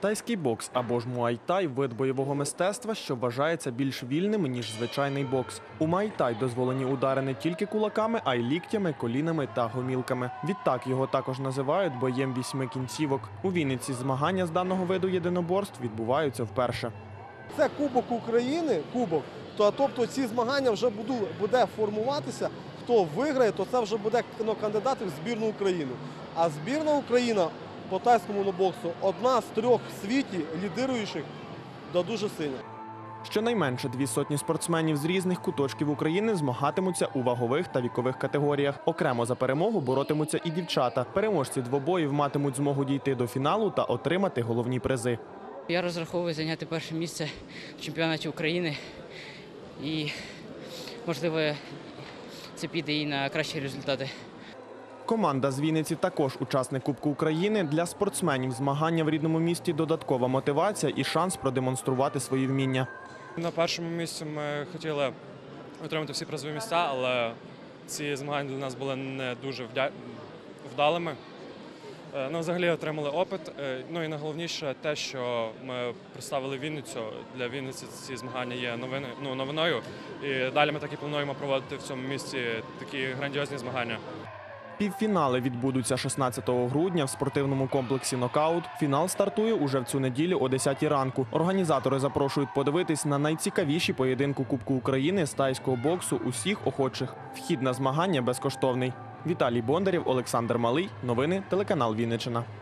Тайський бокс або ж муай-тай – вид бойового мистецтва, що вважається більш вільним, ніж звичайний бокс. У муай-тай дозволені удари не тільки кулаками, а й ліктями, колінами та гомілками. Відтак його також називають боєм 8 кінцівок. У Вінниці змагання з даного виду єдиноборств відбуваються вперше. Це Кубок України, тобто ці змагання вже буде формуватися. Хто виграє, то це вже буде кандидати в збірну України. А збірна Україна по тайському боксу одна з 3 в світі лідируючих та дуже сильна. Щонайменше 200 спортсменів з різних куточків України змагатимуться у вагових та вікових категоріях. Окремо за перемогу боротимуться і дівчата. Переможці двобоїв матимуть змогу дійти до фіналу та отримати головні призи. Я розраховую зайняти перше місце в чемпіонаті України і, можливо, це піде і на кращі результати. Команда з Вінниці також учасник Кубку України. Для спортсменів змагання в рідному місті – додаткова мотивація і шанс продемонструвати свої вміння. На першому місці ми хотіли отримати всі призові місця, але ці змагання для нас були не дуже вдалими. Взагалі отримали опит. І найголовніше те, що ми представили Вінницю. Для Вінниці ці змагання є новиною. І далі ми так і плануємо проводити в цьому місті такі грандіозні змагання. Півфінали відбудуться 16 грудня в спортивному комплексі «Нокаут». Фінал стартує уже в цю неділю о 10 ранку. Організатори запрошують подивитись на найцікавіші поєдинки Кубку України з тайського боксу усіх охочих. Вхід на змагання безкоштовний. Віталій Бондарєв, Олександр Малий. Новини телеканал Вінниччина.